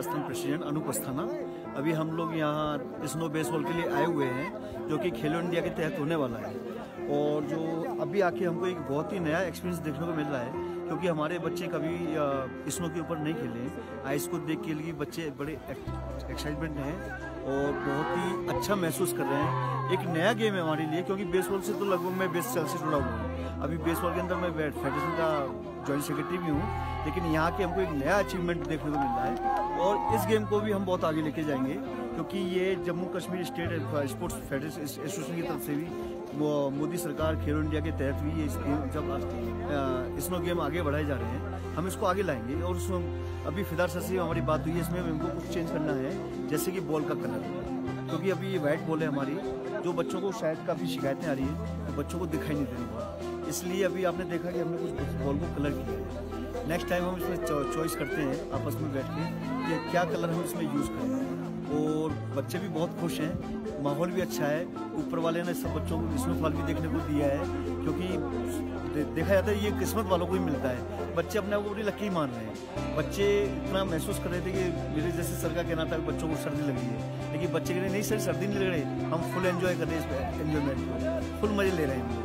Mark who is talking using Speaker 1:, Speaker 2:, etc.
Speaker 1: Rajasthan president Anoop Asthana. अभी हम लोग यहाँ स्नो बेसबॉल के लिए आए हुए हैं, जो कि खेलो इंडिया के तहत होने वाला है। और जो अभी आके हमको एक बहुत ही नया एक्सपीरियंस देखने को मिल रहा है, क्योंकि हमारे बच्चे कभी स्नो के ऊपर नहीं खेले। आइस को देख के लिए बच्चे बड़े एक्साइटमेंट हैं और बहुत ही अच्छा महसूस कर रहे हैं। एक नया गेम है हमारे लिए, क्योंकि बेसबॉल से तो लगभग मैं 20 साल से जुड़ा हुआ हूँ। अभी बेसबॉल के अंदर मैं फेडरेशन का जॉइंट सेक्रेटरी भी हूँ, लेकिन यहाँ के हमको एक नया अचीवमेंट देखने को मिल रहा है। और इस गेम को भी हम बहुत आगे लेके जाएंगे, क्योंकि ये Jammu Kashmir state sports federation association की तरफ से भी मोदी सरकार खेलो इंडिया के तहत भी ये जब स्नो गेम आगे बढ़ाए जा रहे हैं, हम इसको आगे लाएंगे। और अभी फिदार सर से हमारी बात हुई है, इसमें हमको कुछ चेंज करना है, जैसे कि बॉल का कलर, क्योंकि अभी ये वाइट बॉल है हमारी, जो बच्चों को शायद काफ़ी शिकायतें आ रही है, तो बच्चों को दिखाई नहीं दे रही बॉल। इसलिए अभी आपने देखा कि हमने कुछ बॉल को कलर किया है। नेक्स्ट टाइम हम इसमें चॉइस करते हैं आपस में बैठ के कि क्या कलर हम इसमें यूज़ करें। और बच्चे भी बहुत खुश हैं, माहौल भी अच्छा है। ऊपर वाले ने सब बच्चों को स्नो फॉल भी देखने को दिया है, क्योंकि देखा जाता है ये किस्मत वालों को ही मिलता है। बच्चे अपने आप को बड़ी लकी मान रहे हैं। बच्चे इतना महसूस कर रहे थे कि मेरे जैसे सर का कहना था कि बच्चों को सर्दी लगी है, लेकिन बच्चे कह रहे नहीं सर सर्दी नहीं लग रही, हम फुल एंजॉय कर रहे हैं इस एंजॉयमेंट को, फुल मजे ले रहे हैं।